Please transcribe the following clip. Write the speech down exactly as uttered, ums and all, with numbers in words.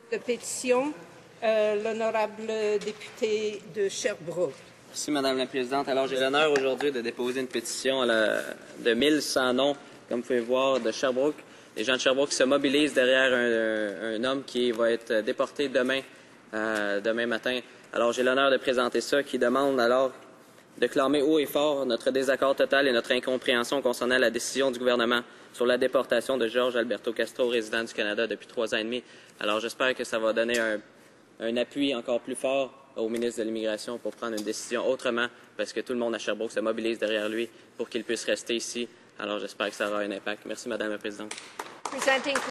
de pétition, euh, l'honorable député de Sherbrooke. Merci, Madame la Présidente. Alors, j'ai l'honneur aujourd'hui de déposer une pétition à la, de mille cent noms, comme vous pouvez voir, de Sherbrooke. Les gens de Sherbrooke se mobilisent derrière un, un, un homme qui va être déporté demain, euh, demain matin. Alors, j'ai l'honneur de présenter ça, qui demande alors de clamer haut et fort notre désaccord total et notre incompréhension concernant la décision du gouvernement sur la déportation de Georges Alberto Castro, résident du Canada depuis trois ans et demi. Alors, j'espère que ça va donner un, un appui encore plus fort au ministre de l'Immigration pour prendre une décision autrement, parce que tout le monde à Sherbrooke se mobilise derrière lui pour qu'il puisse rester ici. Alors, j'espère que ça aura un impact. Merci, Madame la Présidente.